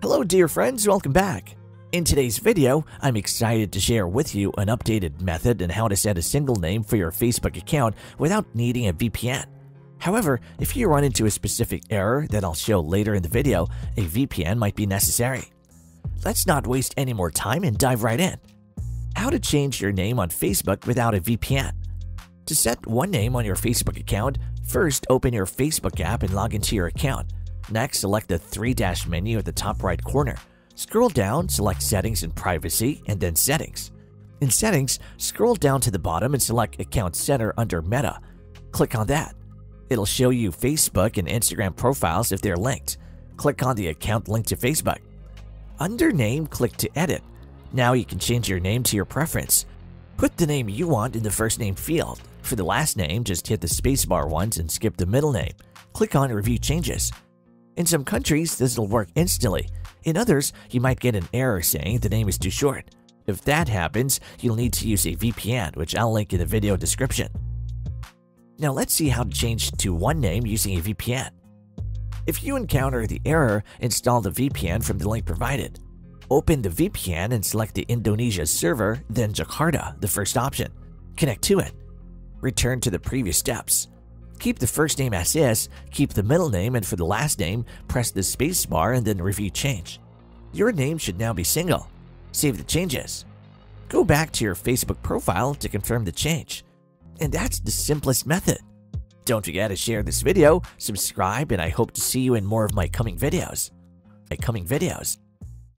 Hello dear friends, welcome back. In today's video, I'm excited to share with you an updated method on how to set a single name for your Facebook account without needing a VPN. However, if you run into a specific error that I'll show later in the video, a VPN might be necessary. Let's not waste any more time and dive right in. How to change your name on Facebook without a VPN. To set one name on your Facebook account, first open your Facebook app and log into your account. Next, select the three-dash menu at the top right corner. Scroll down, select Settings and Privacy, and then Settings. In Settings, scroll down to the bottom and select Account Center under Meta. Click on that. It'll show you Facebook and Instagram profiles if they're linked. Click on the account linked to Facebook. Under Name, click to Edit. Now you can change your name to your preference. Put the name you want in the first name field. For the last name, just hit the spacebar once and skip the middle name. Click on Review Changes. In some countries, this will work instantly. In others, you might get an error saying the name is too short. If that happens, you'll need to use a VPN, which I'll link in the video description. Now let's see how to change to one name using a VPN. If you encounter the error, install the VPN from the link provided. Open the VPN and select the Indonesia server, then Jakarta, the first option. Connect to it. Return to the previous steps. Keep the first name as is, keep the middle name, and for the last name, press the space bar and then Review Change. Your name should now be single. Save the changes. Go back to your Facebook profile to confirm the change. And that's the simplest method. Don't forget to share this video, subscribe, and I hope to see you in more of my coming videos.